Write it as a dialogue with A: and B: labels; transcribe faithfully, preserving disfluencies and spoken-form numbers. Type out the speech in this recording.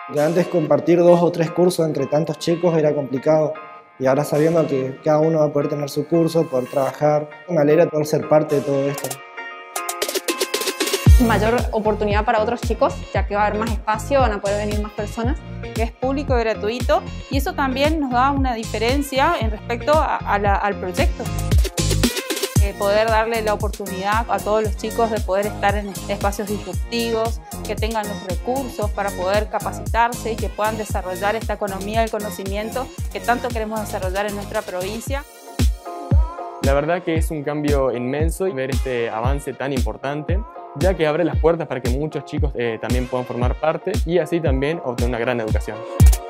A: Que antes compartir dos o tres cursos entre tantos chicos era complicado. Y ahora sabiendo que cada uno va a poder tener su curso, poder trabajar, me alegra poder ser parte de todo esto.
B: Mayor oportunidad para otros chicos, ya que va a haber más espacio, van a poder venir más personas.
C: Que es público y gratuito, y eso también nos da una diferencia en respecto a, a la, al proyecto. Eh, poder darle la oportunidad a todos los chicos de poder estar en espacios disruptivos, que tengan los recursos para poder capacitarse y que puedan desarrollar esta economía del conocimiento que tanto queremos desarrollar en nuestra provincia.
D: La verdad que es un cambio inmenso ver este avance tan importante, ya que abre las puertas para que muchos chicos eh, también puedan formar parte y así también obtener una gran educación.